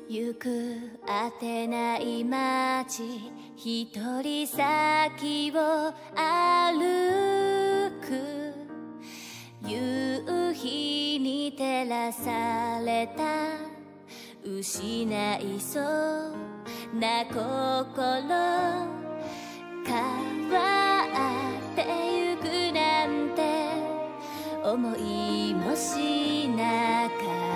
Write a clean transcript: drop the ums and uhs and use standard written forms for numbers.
行くあてない街、一人先を歩く。夕日に照らされた失いそうな心、変わってゆくなんて思いもしなかった。